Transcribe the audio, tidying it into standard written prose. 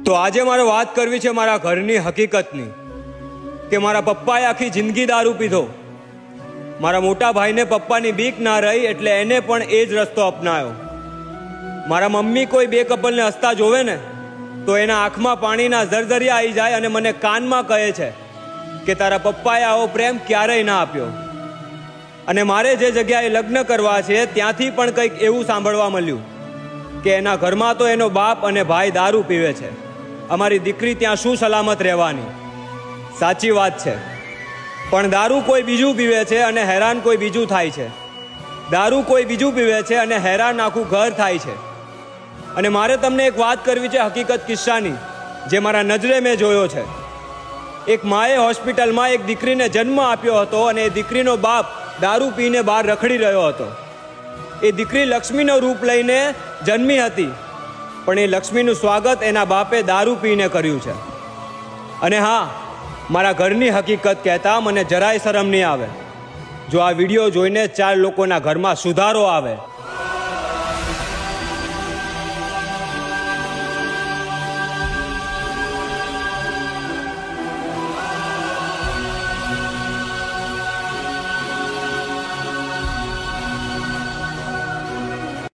તો આજે મારે વાત કરવી છે મારા ઘરની હકીકતની કે મારા પપ્પાએ આખી જિંદગી દારૂ પીધો. મારા મોટા ભાઈને પપ્પાની બીક ના રહી એટલે એને પણ એ જ રસ્તો અપનાવ્યો. મારા મમ્મી કોઈ બે કપલને હસતા જોવે ને તો એના આંખમાં પાણીના ઝરઝરિયા આવી જાય અને મને કાનમાં કહે છે કે તારા પપ્પાએ આવો પ્રેમ ક્યારેય ના આપ્યો. અને મારે જે જગ્યાએ લગ્ન કરવા છે ત્યાંથી પણ કંઈક એવું સાંભળવા મળ્યું કે એના ઘરમાં તો એનો બાપ અને ભાઈ દારૂ પીવે છે. અમારી દીકરી ત્યાં શું સલામત રહેવાની? સાચી વાત છે, પણ દારૂ કોઈ બીજું પીવે છે અને હેરાન કોઈ બીજું થાય છે. દારૂ કોઈ બીજું પીવે છે અને હેરાન આખું ઘર થાય છે. અને મારે તમને એક વાત કરવી છે હકીકત કિસ્સાની, જે મારા નજરે મેં જોયો છે. એક માએ હોસ્પિટલમાં એક દીકરીને જન્મ આપ્યો હતો અને એ દીકરીનો બાપ દારૂ પીને બહાર રખડી રહ્યો હતો. એ દીકરી લક્ષ્મીનો રૂપ લઈને જન્મી હતી, પણ એ લક્ષ્મીનું સ્વાગત એના બાપે દારૂ પીને કર્યું છે. અને હા, મારા ઘરની હકીકત કહેતા મને જરાય શરમ નહીં આવે જો આ વિડીયો જોઈને 4 લોકોના ઘરમાં સુધારો આવે.